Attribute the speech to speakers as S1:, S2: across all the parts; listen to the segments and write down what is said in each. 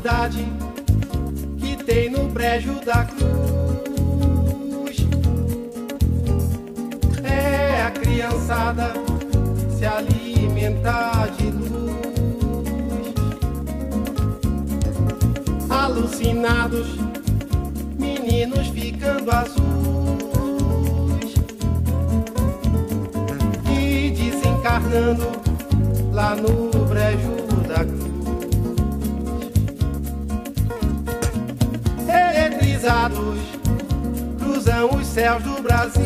S1: novidade que tem no brejo da cruz é a criançada se alimentar de luz. Alucinados, meninos ficando azuis e desencarnando lá no brejo da cruz. Eletrizados, cruzam os céus do Brasil.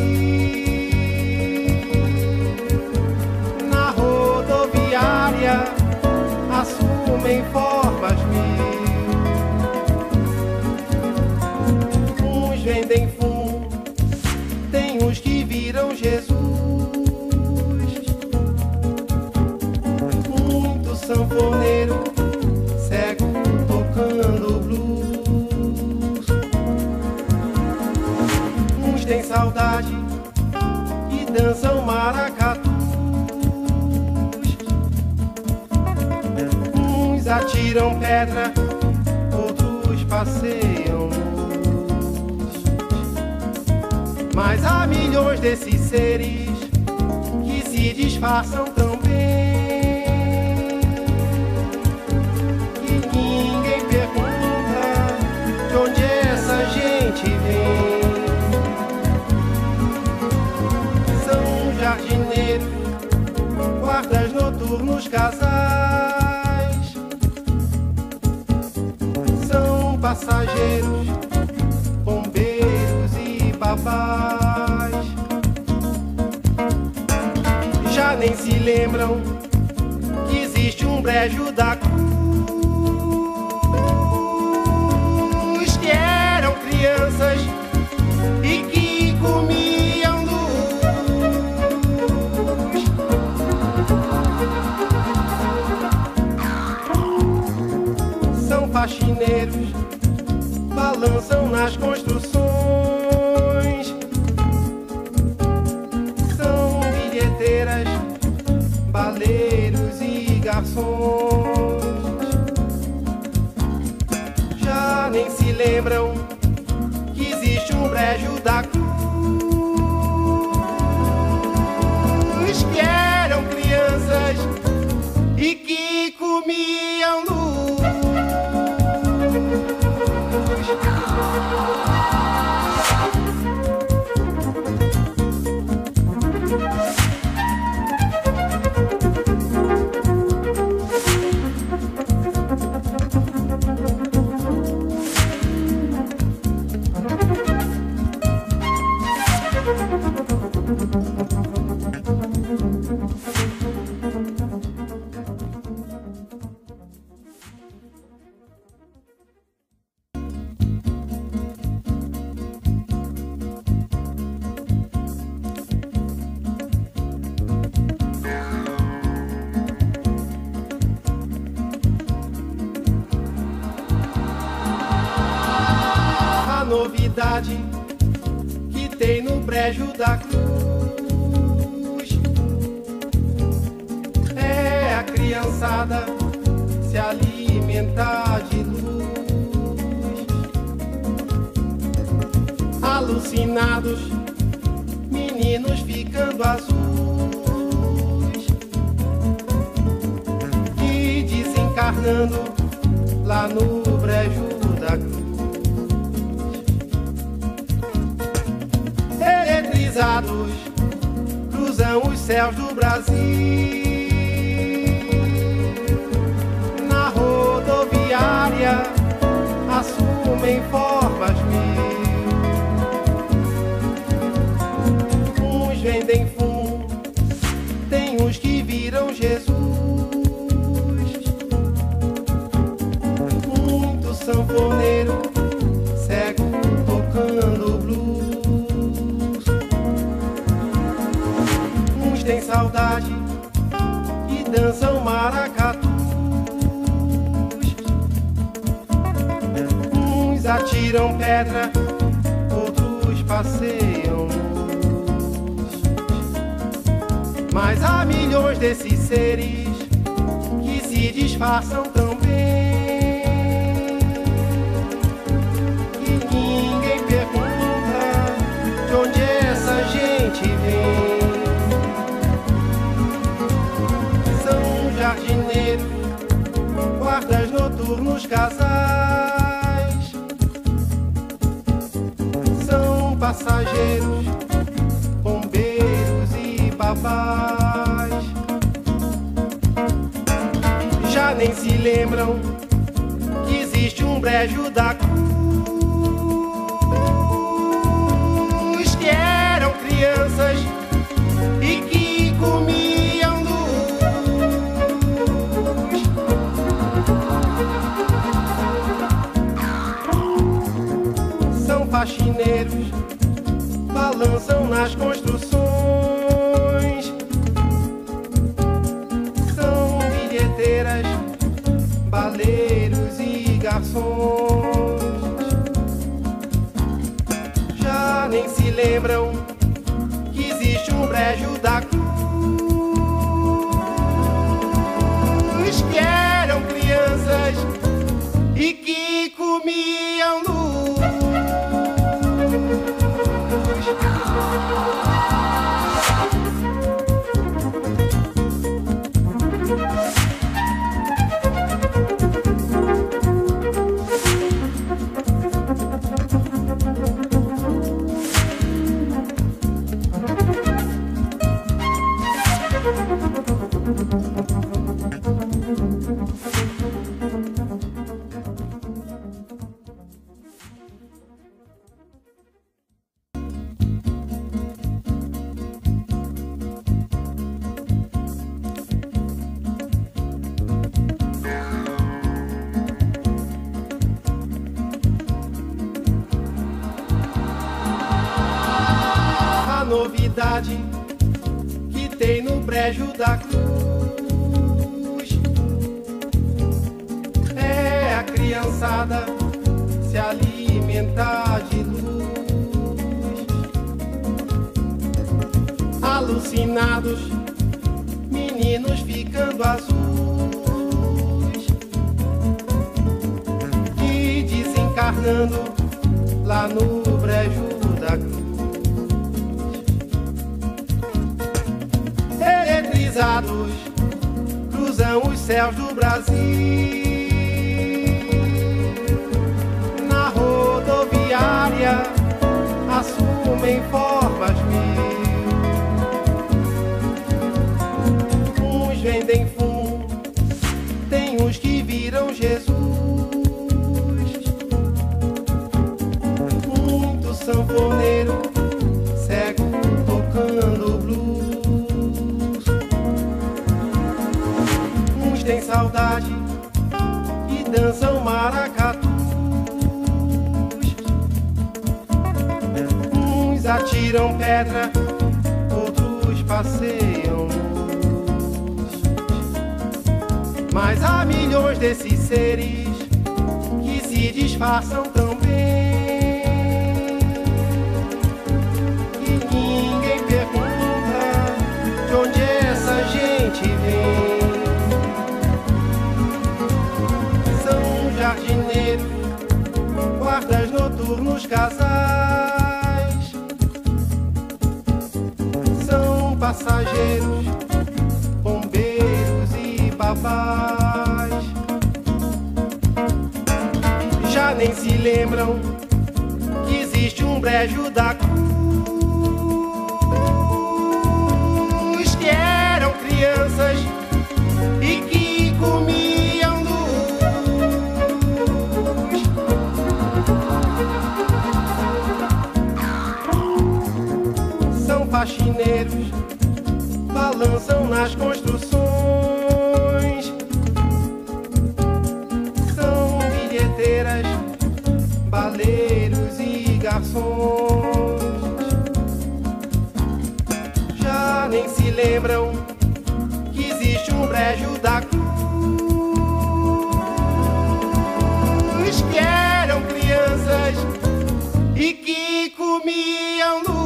S1: Na rodoviária, assumem formas mil. Uns vendem fumo, tem uns que viram Jesus. Muito sanfoneiro, cego, tocando blues. Uns têm saudade e dançam maracatus. Uns atiram pedra, outros passeiam luz. Mas há milhões desses seres que se disfarçam tão bem que ninguém pergunta de onde essa gente vem. São jardineiros, guardas noturnos, casais. São passageiros, bombeiros e babás. Já nem se lembram que existe um brejo da cruz, que eram crianças e que comiam luz. São faxineiros, balançam nas construções. São bilheteiras, baleiros e garçons. Já nem se lembram que existe um brejo da cruz, que eram crianças e que comiam luz. Novidade que tem no brejo da cruz é a criançada se alimentar de luz. Alucinados, meninos ficando azuis e desencarnando lá no brejo da cruz. Eletrizados, cruzam os céus do Brasil. Na rodoviária, assumem formas mil. Uns vendem fumo, tem uns que viram Jesus. Muito sanfoneiro, cego, tocando blues. Tem saudade e dançam maracatus. Uns atiram pedra, outros passeiam luz. Mas há milhões desses seres que se disfarçam tão bem de onde essa gente vem. São jardineiros, guardas noturnos, casais. São passageiros, bombeiros e babás. Já nem se lembram que existe um brejo da cruz, que eram crianças e que comiam luz. São faxineiros, balançam nas construções. São bilheteiras, baleiros e garçons. Já nem se lembram que existe um brejo da cruz, que eram crianças e que comiam luz. Novidade que tem no brejo da cruz é a criançada se alimentar de luz. Alucinados, meninos ficando azuis e desencarnando lá no brejo da cruz. Cruzam os céus do Brasil, na rodoviária assumem formas mil. Uns vendem fumo, tem uns que viram Jesus. Muito sanfoneiro, cego tocando blues. Tem saudade e dançam maracatus. Uns atiram pedra, outros passeiam luz. Mas há milhões desses seres que se disfarçam tão bem que ninguém pergunta de onde essa gente vem. Jardineiros, guardas noturnos, casais. São passageiros, bombeiros e babás. Já nem se lembram que existe um brejo da cruz, que eram crianças e que comiam luz. Faxineiros, balançam nas construções. São bilheteiras, baleiros e garçons. Já nem se lembram que existe um brejo da cruz, que eram crianças e que comiam luz.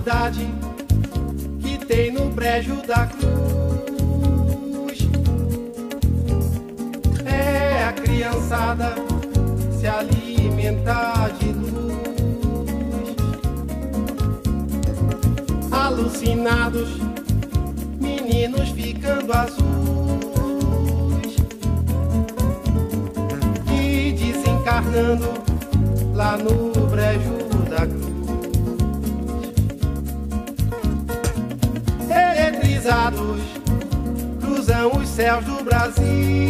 S1: novidade que tem no brejo da cruz é a criançada se alimentar de luz. Alucinados, meninos ficando azuis e desencarnando lá no brejo da cruz. Eletrizados, cruzam os céus do Brasil.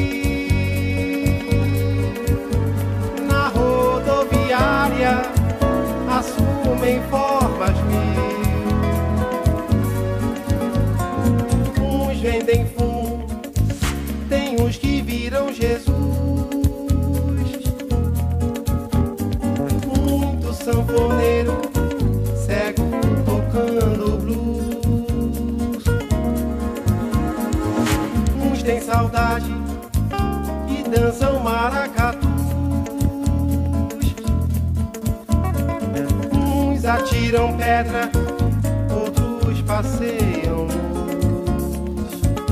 S1: Na rodoviária, assumem formas mil. Uns vendem fumo, tem uns que viram Jesus. Muito sanfoneiro, cego tocando blues. Uns têm saudade e dançam maracatus. Uns atiram pedra, outros passeiam luz.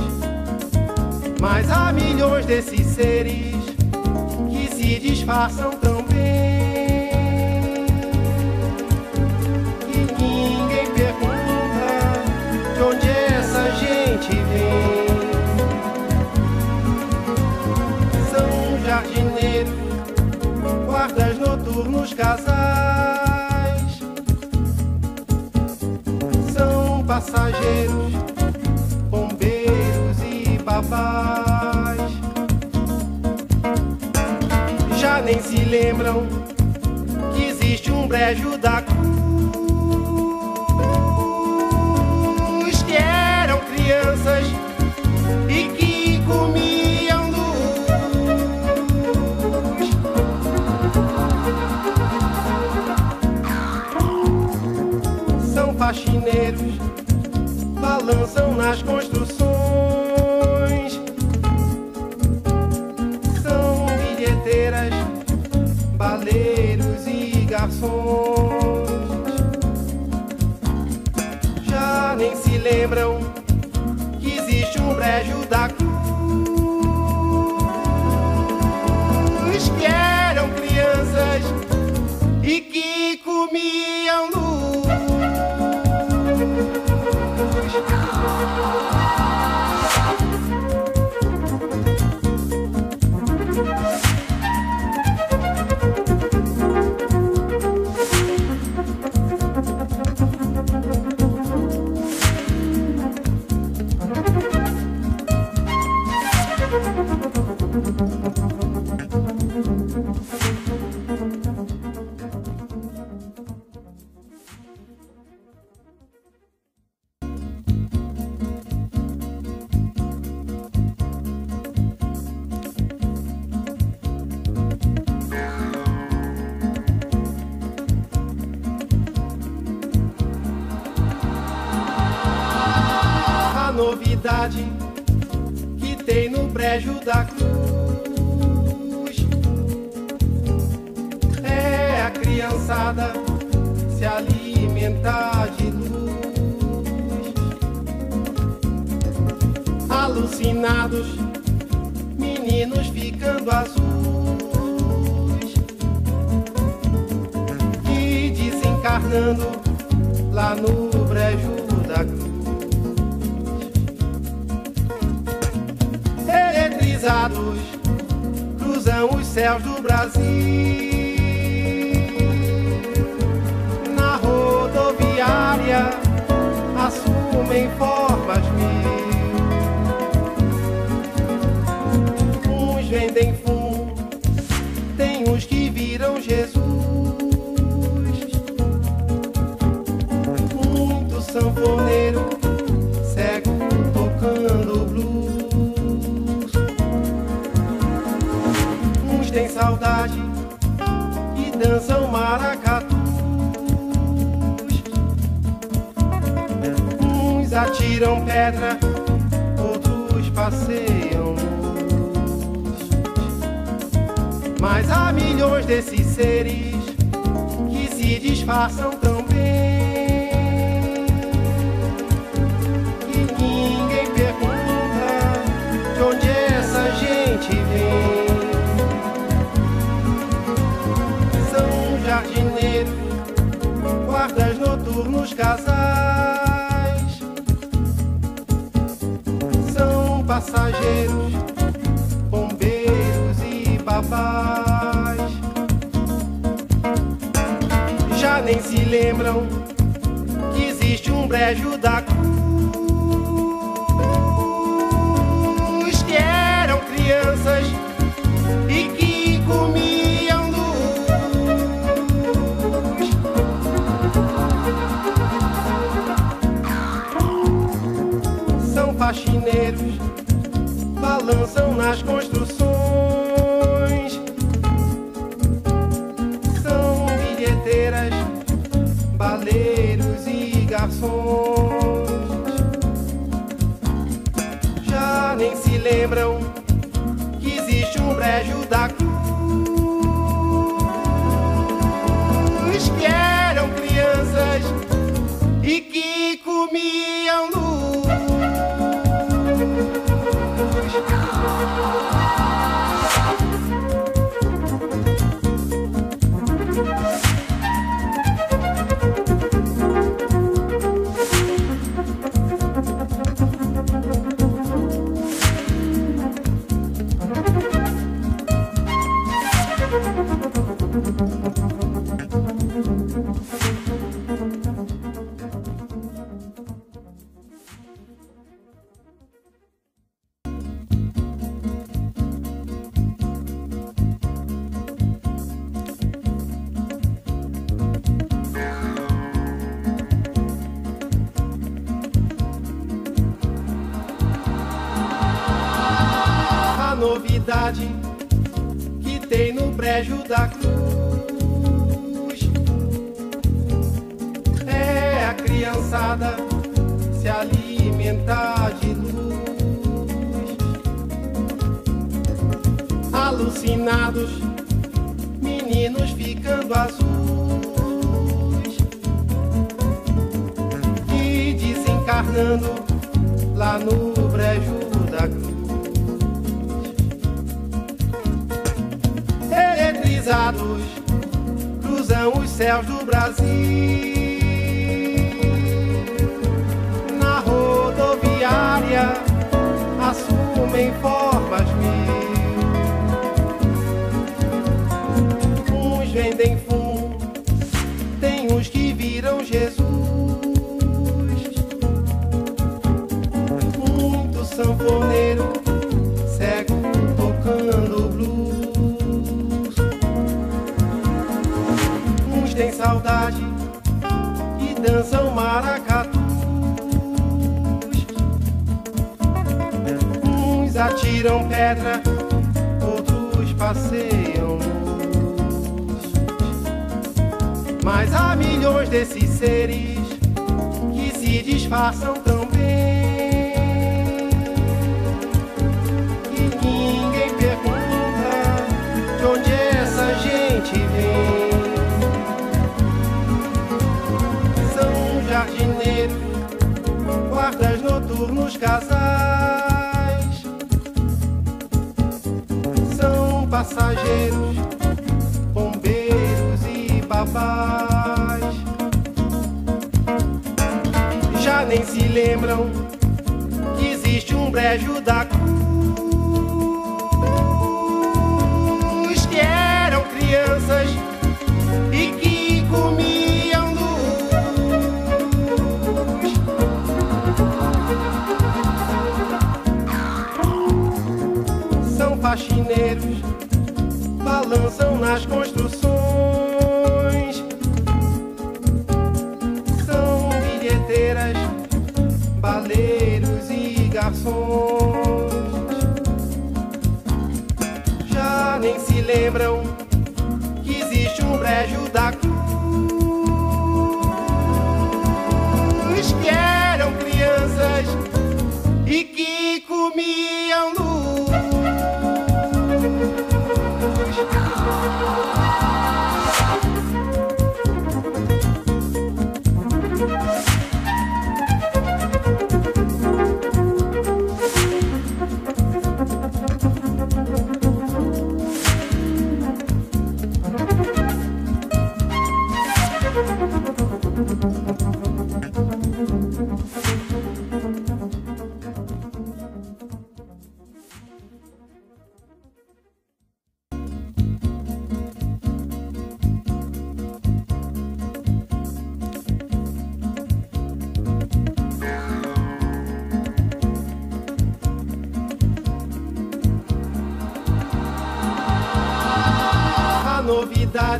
S1: Mas há milhões desses seres que se disfarçam tão bem que ninguém pergunta de onde essa gente vem. São jardineiros, guardas noturnos, casais. São passageiros, bombeiros e babás. Já nem se lembram que existe um brejo da cruz, que eram crianças e que comiam luz. São faxineiros, balançam nas construções. São bilheteiras, baleiros e garçons. Já nem se lembram que existe um brejo da cruz, que eram crianças e que comiam luz. Novidade que tem no brejo da cruz é a criançada se alimentar de luz. Alucinados, meninos ficando azuis e desencarnando lá no brejo da cruz. Eletrizados, cruzam os céus do Brasil. Na rodoviária, assumem formas mil. Uns vendem fumo, tem uns que viram Jesus. Muito sanfoneiro, cego tocando blues. Tem saudade e dançam maracatus. Uns atiram pedra, outros passeiam luz. Mas há milhões desses seres que se disfarçam tão bem jardineiros, guardas noturnos, casais, são passageiros, bombeiros e babás. Já nem se lembram que existe um brejo da cruz, que eram crianças e que comiam luz. São faxineiros, balançam nas construções, são bilheteiras, baleiros e garçons. Já nem se lembram que existe um brejo da cruz, que eram crianças e que comiam luz. A novidade que tem no brejo da cruz é a criançada se alimentar de luz. Alucinados, meninos ficando azuis e desencarnando lá no brejo da cruz. Eletrizados, cruzam os céus do Brasil, na rodoviária assumem formas mil. Uns vendem fumo, tem uns que viram Jesus, muito sanfoneiro, cego tocando blues. Uns têm saudade e dançam maracatus, uns atiram pedra, outros passeiam luz. Mas há milhões desses seres que se disfarçam tão bem que ninguém pergunta de onde essa gente vem. São jardineiros, guardas noturnos, casais, são passageiros, bombeiros e babás. Já nem se lembram que existe um brejo da cruz, que eram crianças e que comiam luz. São faxineiros, balançam nas construções, são bilheteiras, baleiros e garçons. Já nem se lembram que existe um brejo da cruz, que eram crianças e que comiam luz.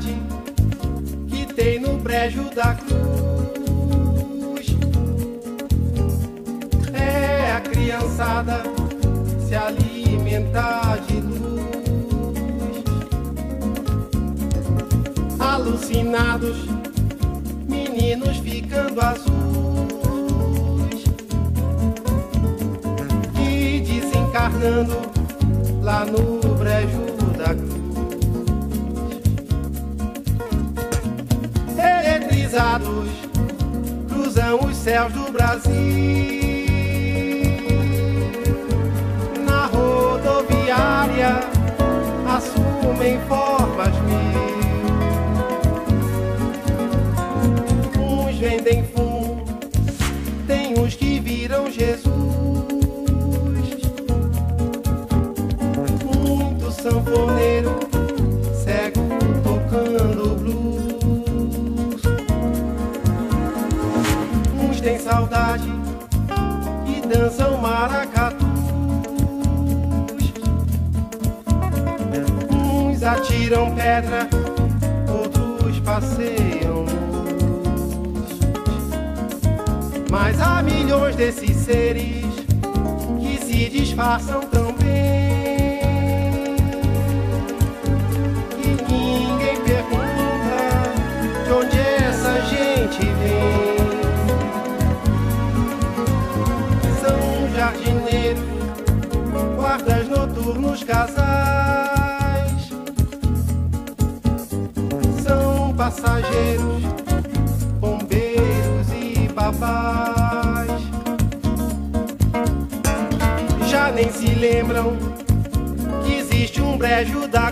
S1: novidade que tem no brejo da cruz é a criançada se alimentar de luz. Alucinados, meninos ficando azuis e desencarnando lá no brejo da cruz. Eletrizados, cruzam os céus do Brasil. Na rodoviária, assumem formas mil. Uns vendem fumo, tem uns que viram Jesus. Muito sanfoneiro, cego tocando blues. Uns têm saudade e dançam maracatus. Uns atiram pedra, outros passeiam luz. Mas há milhões desses seres que se disfarçam tão bem que ninguém pergunta de onde essa gente vem. São jardineiros, guardas noturnos, casais. São passageiros, bombeiros e babás. Já nem se lembram que existe um brejo da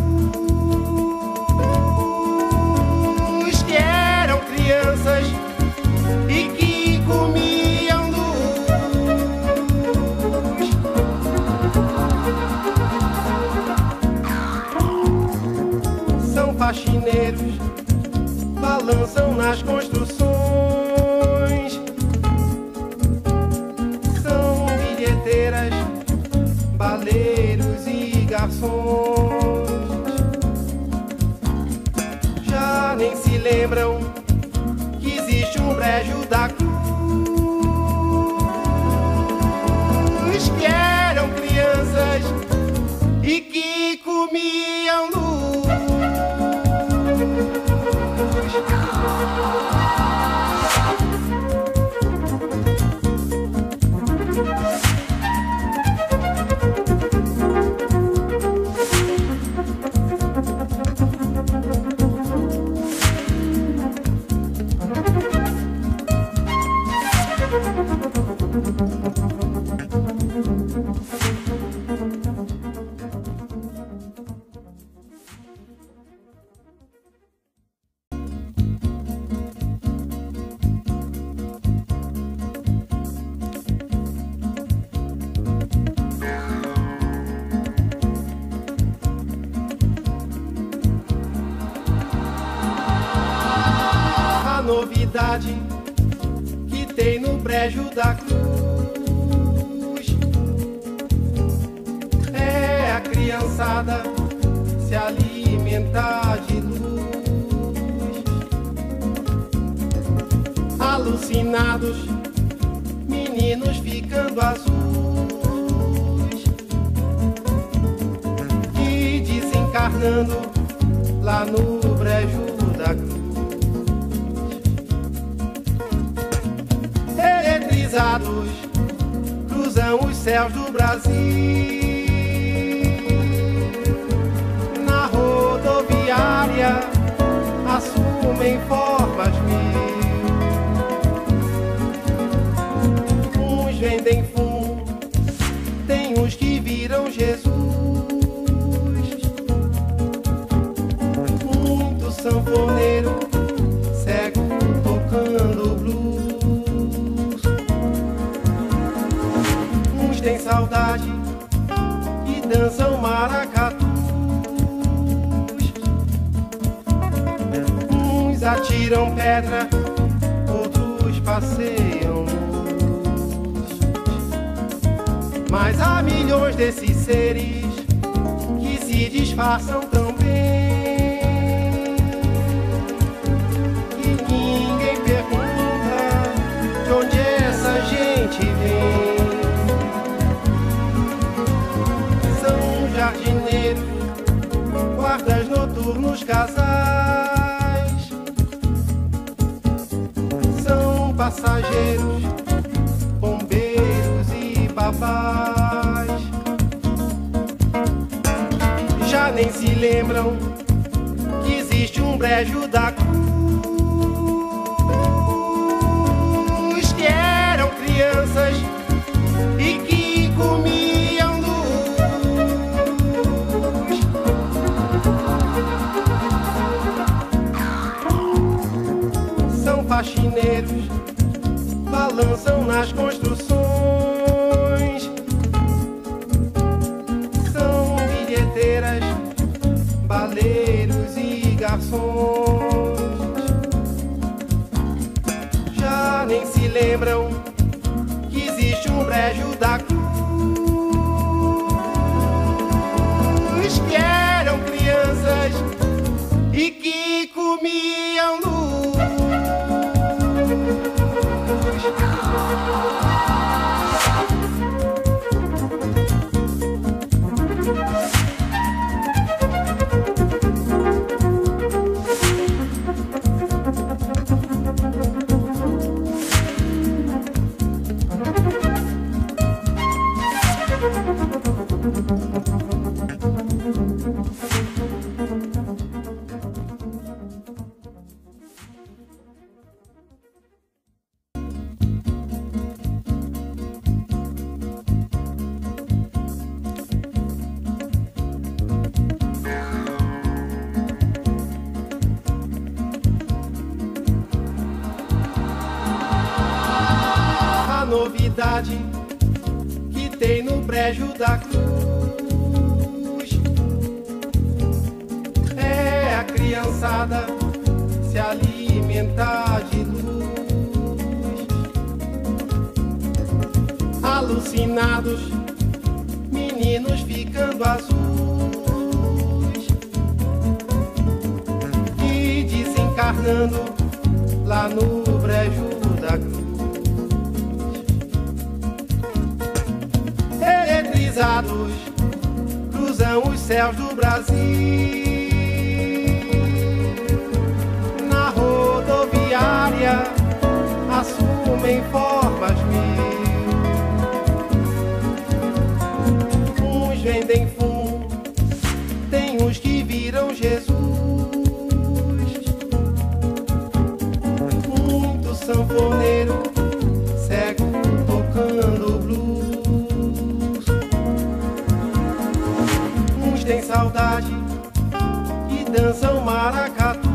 S1: cruz, que eram crianças e que comiam luz. São faxineiros, balançam nas construções. São bilheteiras, baleiros e garçons. Já nem se lembram que existe um brejo da cruz, que eram crianças e que comiam luz. Novidade que tem no brejo da cruz é a criançada se alimentar de luz. Alucinados, meninos ficando azuis e desencarnando lá no brejo da cruz. Eletrizados, cruzam os céus do Brasil. Na rodoviária, assumem formas mil. Uns vendem fumo, tem uns que viram Jesus. Muito sanfoneiro, cego tocando blues. Tem saudade e dançam maracatus. Uns atiram pedra, outros passeiam luz. Mas há milhões desses seres que se disfarçam tão bem noturnos casais. São passageiros, bombeiros e babás. Já nem se lembram que existe um brejo da cruz, que eram crianças e que comiam luz. São faxineiros, balançam nas construções. São bilheteiras, baleiros e garçons. Já nem se lembram que existe um brejo da cruz, que eram crianças e que comiam luz. A novidade que tem no brejo da cruz é a criançada se alimentar de luz. Alucinados, meninos ficando azuis e desencarnando lá no brejo da cruz. Eletrizados, cruzam os céus do Brasil. Na rodoviária, assumem formas mil. Uns vendem fumo, tem uns que viram Jesus. Muito sanfoneiro, cego, tocando blues. Tem saudade e dançam maracatus.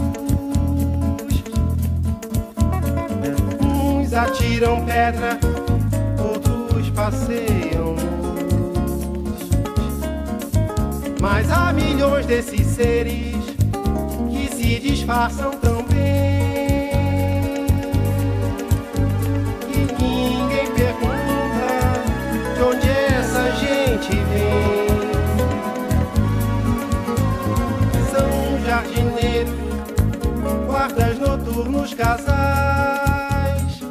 S1: Uns atiram pedra, outros passeiam luz. Mas há milhões desses seres que se disfarçam tão bem que ninguém pergunta de onde essa gente vem. Jardineiros, guardas noturnos casais.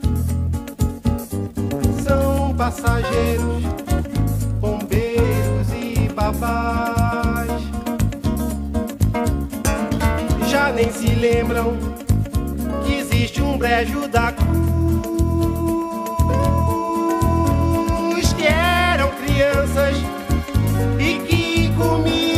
S1: São passageiros, bombeiros e babás. Já nem se lembram que existe um brejo da cruz, que eram crianças e que comiam.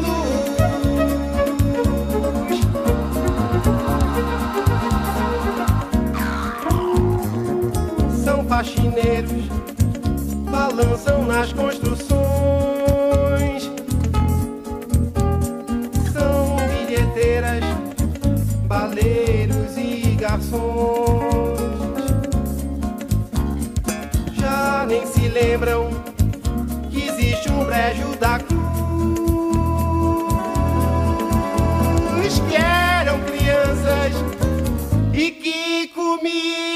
S1: Faxineiros, balançam nas construções. São bilheteiras, baleiros e garçons. Já nem se lembram que existe um brejo da cruz, que eram crianças e que comiam.